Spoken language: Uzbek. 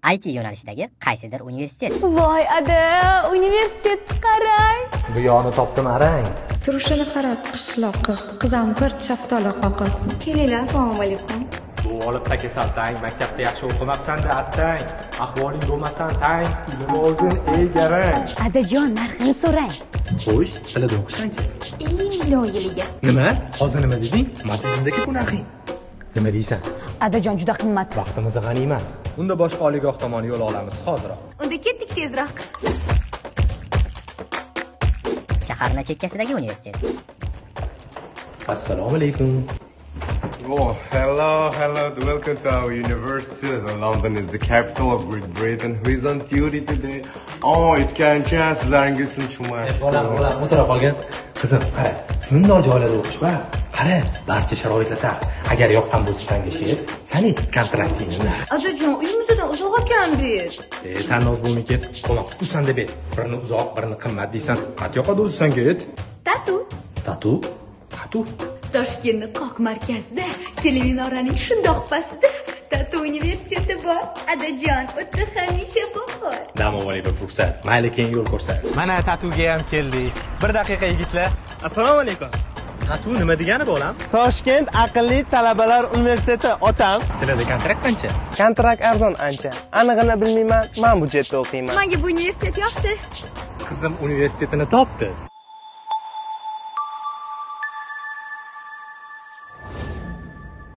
IT yo'nalishidagi qaysidir universitet. Voy ada, universitet qarang. Bu yo'ni topdim arang. Turishini qarab qishloqqa, qizamqir chaftoli qoqib. Kelinglar, assalomu alaykum. Bu olibda kasal tang, maktabda yaxshi o'qimabsan-da attang. Ahvoling bo'lmasdan tang, ilm olgin ey garang. Adajon, narxini so'rang. Xo'sh, tilida o'qish qancha? 50 million yiliga. Nima? Hozir nima deding? Matizmdagi bu narxing. Nima deysan? Adajon, juda qimmat. Vaqtimiz g'animat. Unda boshqa oliygoh tomon yo'l olamiz hoziroq. Unda ketdik tezroq. Shaharning chekkasidagi universitet. Assalomu alaykum. Oh, hello. Welcome to our university. London is the capital of Great Britain. Who is on duty today? Oh, o'tgancha sizlaringizni tushunmaysiz. Bolam, o'tira qolgan. Qizim, qara. Shundoq joylarda o'qish va qara, barcha sharoitlar taq. Agar yoqqan bo'lsa senga she'r, seni kontraktingni naq. Adajon, uyimizdan uzoq ekan bet. Tannoz bo'lmay ket. Qo'noq kusan deb et. Birini uzoq, birini qimmat deysan. Qat yoqadi o'zi senga et. Tatu. Tatu? Qatu? Toshkentning qoq markazida, televizorning shundoq pastida Tatu universiteti bor. Adajon, o'tda hamisha bahor. Dam olib bir fursat. Mayli keyin yo'l ko'rsatasiz. Mana Tatuga ham keldik. Bir daqiqa yigitlar. Assalomu alaykum. Tatu nima degani bolam? Toshkent aqlli talabalar universiteti otam. Sizlarda kontrakt qancha? Kontrakt arzon ancha. Anig'ini bilmayman, men budjetda o'qiyman. Menga bu universitet yoqdi. Qizim universitetini topdi.